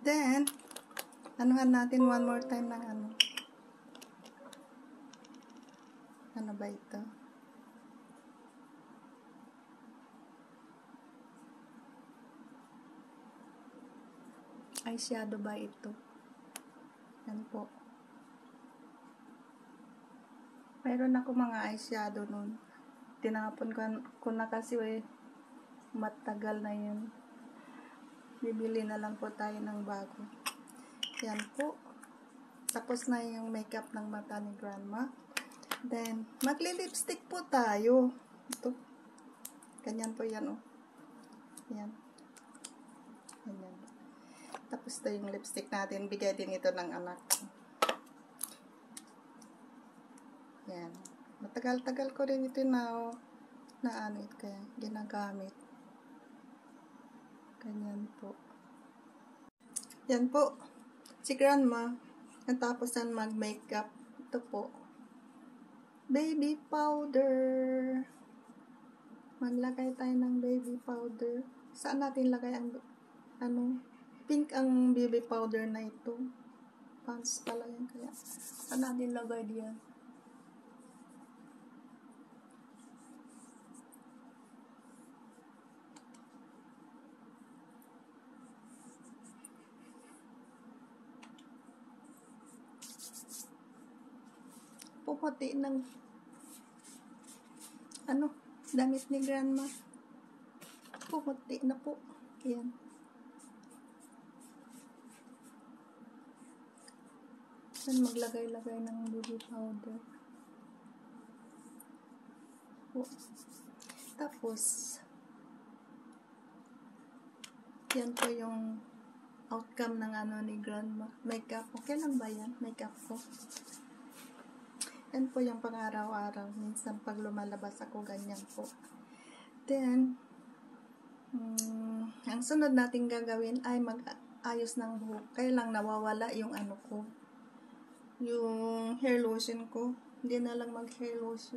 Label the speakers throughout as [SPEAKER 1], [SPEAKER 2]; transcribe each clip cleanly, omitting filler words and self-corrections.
[SPEAKER 1] Then, anuhan natin one more time ng ano. Ano ba ito? Eyeshadow ba ito? Yan po. Mayroon ako mga eyeshadow nun. Tinapon ko na kasi matagal na yun. Bibili na lang po tayo ng bago. Yan po. Tapos na yung makeup ng mata ni Grandma. Then, magli-lipstick po tayo. Ito. Ganyan po yan, oh. Yan. Ganyan. Tapos ito yung lipstick natin. Bigay din ito ng anak. Yan. Matagal-tagal ko rin ito na kaya ginagamit. Ganyan po. Yan po. Si Grandma, natapos na mag-makeup. Ito po. Baby powder. Maglagay tayo ng baby powder. Saan natin lagay ang pink ang baby powder na ito. Pants pala yan kaya. Saan natin lagay diyan? Puputi ng damit ni Grandma. Puputi na po. Ayan. Saan maglagay-lagay ng baby powder. Po. Tapos, yan po yung outcome ng ni Grandma. Makeup. Okay lang ba yan? Makeup ko. Yan po yung pang-araw-araw. Minsan pag lumalabas ako, ganyan po. Then, ang sunod natin gagawin ay mag-ayos ng buhok. Kaya lang nawawala yung ko. Yung hair lotion ko. Hindi na lang mag-hair lotion.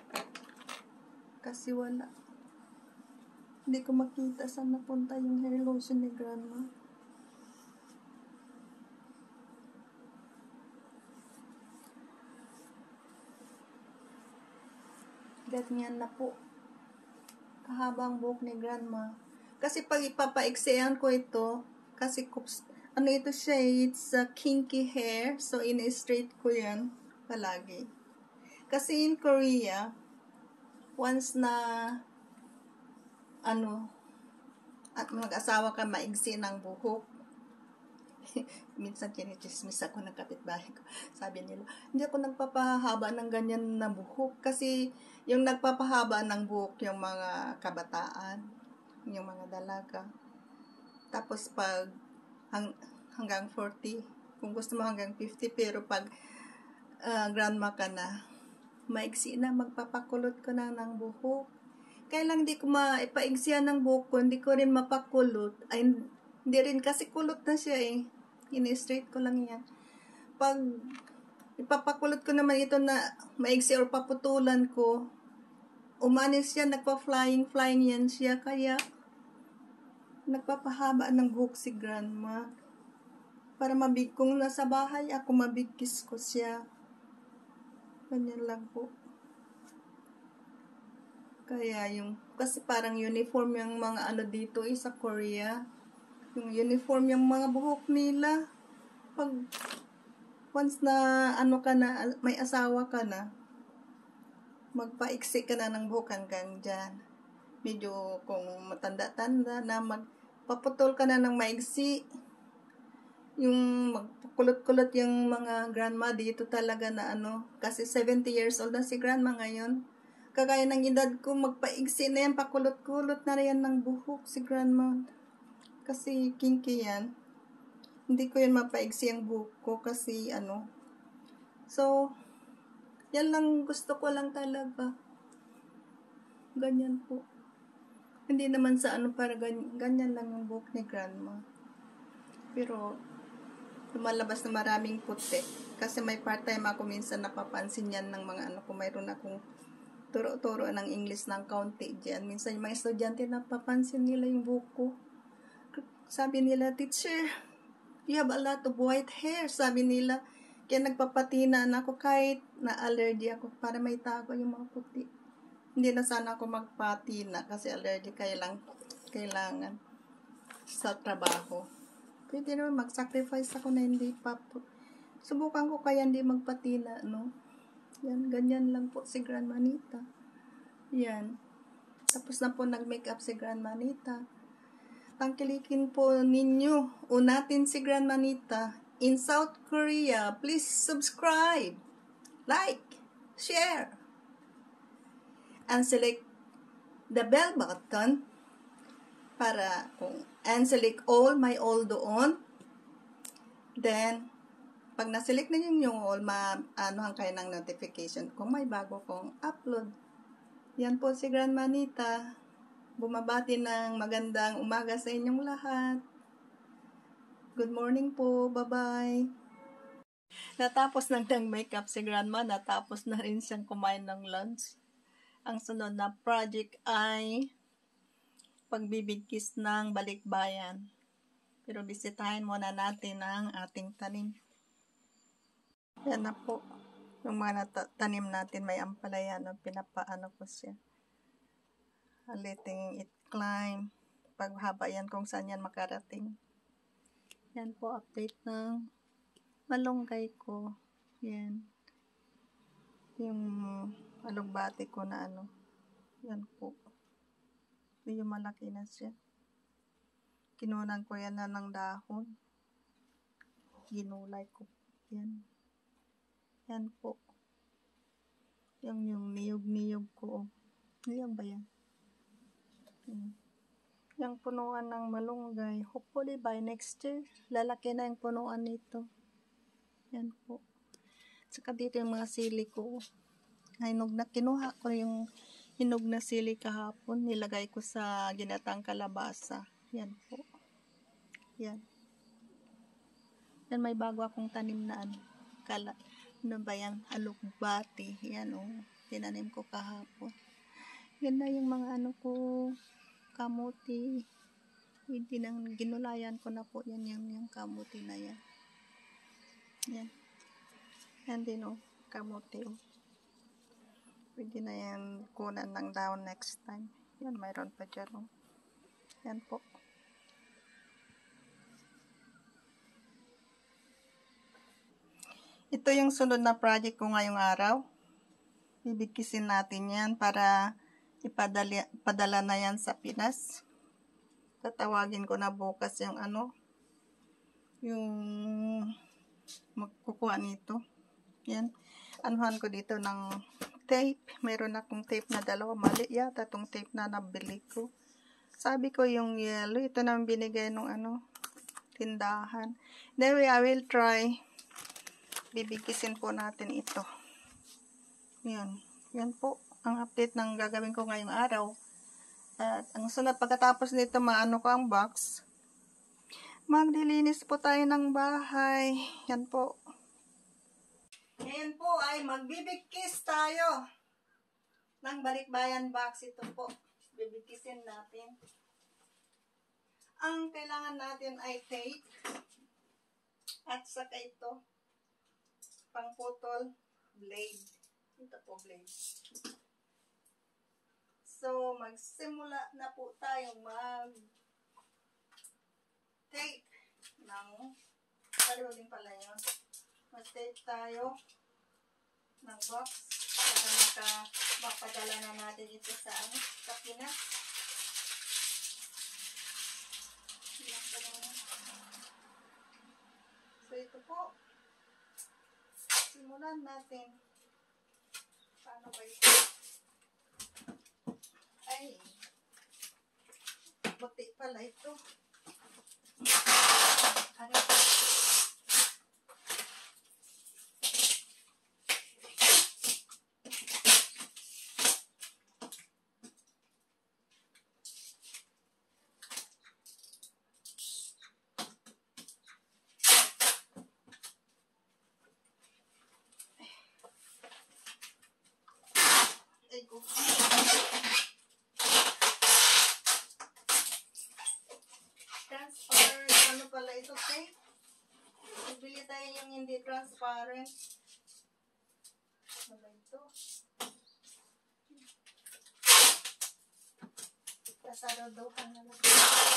[SPEAKER 1] Kasi wala. Hindi ko makita saan napunta yung hair lotion ni Grandma. Ganyan na po. Kahabang buhok ni Grandma. Kasi pag ipapaiksian ko ito, kasi ito siya, it's a kinky hair. So, in-straight ko yan palagi. Kasi in Korea, once na at mag-asawa ka, maigsi ng buhok. Minsan kinichismis ako ng kapitbahay ko. Sabi nila, hindi ako nagpapahaba ng ganyan na buhok. Kasi yung nagpapahaba ng buhok, yung mga kabataan, yung mga dalaga. Tapos pag hanggang 40, kung gusto mo hanggang 50, pero pag grandma ka na, maigsi na, magpapakulot ko na ng buhok. Kaya lang di ko maipaigsiyan ng buhok ko, hindi ko rin mapakulot. Ay, hindi rin kasi kulot na siya eh. In-straight ko lang yan. Pag ipapakulot ko naman ito na maigsi or paputulan ko, umanis siya, nagpa-flying yan siya. Kaya, nagpapahaba ng buhok si Grandma. Para kung nasa bahay ako, mabigkis ko siya. Ganyan lang po. Kaya kasi parang uniform yung mga dito sa Korea. Yung uniform yung mga buhok nila. Pag once na ka na, may asawa ka na, magpaiksi ka na ng buhok hanggang dyan. Medyo kung matanda-tanda na, magpaputol ka na ng maiksi. Yung magkulot-kulot yung mga grandma dito talaga na kasi 70 years old na si Grandma ngayon. Kagaya ng edad ko, magpaiksi na yan, pakulot-kulot na yan ng buhok si Grandma. Kasi kinky yan. Hindi ko yan mapaiksi ang buhok ko kasi So, yan lang gusto ko lang talaga. Ganyan po. Hindi naman sa para ganyan lang yung buhok ni Grandma. Pero, lumalabas na maraming puti. Kasi may part-time ako minsan napapansin yan ng mga kung mayroon akong turo-turo ng English ng kaunti dyan. Minsan yung mga estudyante napapansin nila yung buhok ko. Sabi nila, teacher, You have a lot of white hair, sabi nila. Kaya nagpapatina na ako kahit na-allergy ako para may tago yung mga puti. Hindi na sana ako magpatina kasi allergy kailangan sa trabaho. Pwede naman mag-sacrifice ako na hindi pa po. Subukan ko kaya hindi magpatina, no? Yan, ganyan lang po si Grandma Nita. Yan. Tapos na po nag-makeup si Grandma Nita. Tangkilikin po ninyo. Unatin si Grandma Nita in South Korea. Please subscribe, like, share, and select the bell button and select all doon. Then, pag na-select na yung all, anohan kayo ng notification kung may bago kong upload. Yan po si Grandma Nita. Bumabati ng magandang umaga sa inyong lahat. Good morning po. Bye-bye. Natapos ng makeup si Grandma, natapos na rin siyang kumain ng lunch. Ang sunod na project ay pagbibigkis ng balikbayan. Pero bisitahin muna natin ang ating tanim. Yan na po. Yung mga tanim natin may ampalaya, pinapaano ko siya. Letting it climb. Paghaba yan kung saan yan makarating. Yan po, update ng malunggay ko. Yan. Yung alugbati ko na Yan po. Yung malaki na siya. Kinunan ko yan na ng dahon. Ginulay ko. Yan. Yan po. Yung niyog-niyog ko. Yan ba yan? Yung punuan ng malunggay. Hopefully by next year, lalaki na yung punuan nito. Yan po. Saka dito yung mga sili ko. Kinuha ko yung hinog na sili kahapon. Nilagay ko sa ginatang kalabasa. Yan po. Yan. Yan, may bago akong tanim na ano ba yan? Alugbati. Yan tinanim ko kahapon. Yan na yung mga ko, kamuti. Hindi nang ginulayan ko na po yan yung kamuti na yan. Yan. Yan din kamuti Pwede na yan kunan ng down next time. Yan, mayroon pa dyan Yan po. Ito yung sunod na project ko ngayong araw. Bibigkisin natin yan para ipadala na yan sa Pinas. Tatawagin ko na bukas yung yung magkukuha nito. Yan. Anuhan ko dito ng tape. Meron akong tape na dalawa. Mali yata itong tape na nabili ko. Sabi ko yung yellow. Ito na binigay nung tindahan. Anyway, I will try. Bibigkisin po natin ito. Yan. Yan po ang update ng gagawin ko ngayong araw. At ang sunod pagkatapos nito, maano ko ang box. Maglilinis po tayo ng bahay. Yan po. Ngayon po ay magbibigkis tayo ng balikbayan box. Ito po. Bibigkisin natin. Ang kailangan natin ay tape. At saka ito. Pangputol blade. Ito po blade. So, magsimula na po tayong mag-tape ng pareho din pala yun. Mag-tape tayo ng box para mapadala na natin ito sa Pinas. So, ito po. Simulan natin. Paano ba ito? Ay, buti pala ito. Ano? Ay, ko. Transfer, ano pala ito, okay? tayo yung hindi transparent. Ano ba ito? Kasaraduhan na lang.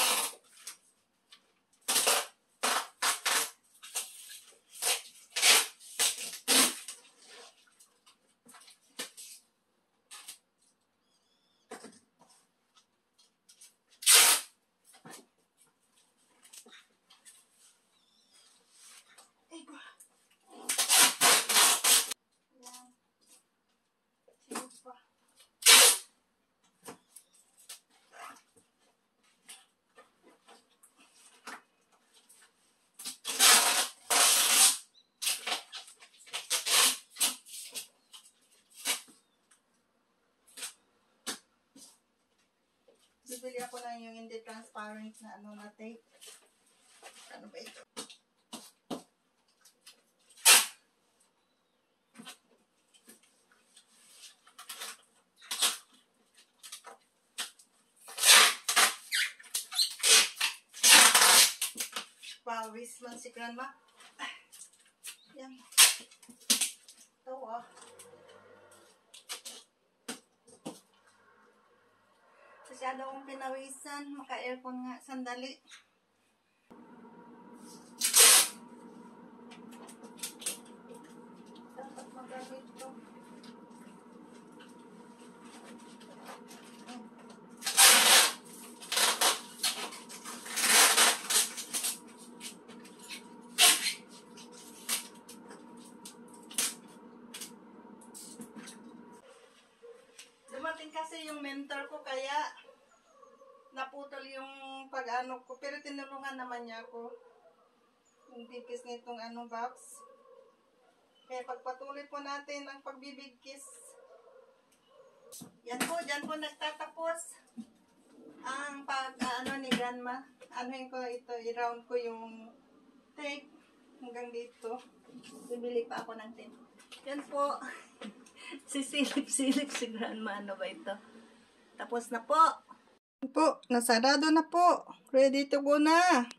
[SPEAKER 1] Bibili ako ng yung hindi transparent na ano na tape. Ano ba ito? Pawis man si grandma. Yan. Ito ah. Masyado akong pinawisan. Maka-aircon nga. Sandali. Dapat magamit ito. Dumating kasi yung mentor ko kaya naputol yung pag-ano ko, pero tinulungan naman niya ako yung bigkis nitong ano box. Kaya pagpatuloy po natin ang pagbibigkis. Yan po, dyan po nagtatapos ang pag-ano ni grandma. Anuhin ko ito, i-round ko yung tape hanggang dito. Bibili pa ako ng tape. Yan po. Sisilip-silip si grandma. Ano ba ito? Tapos na po. Po, nasarado na po. Ready to go na.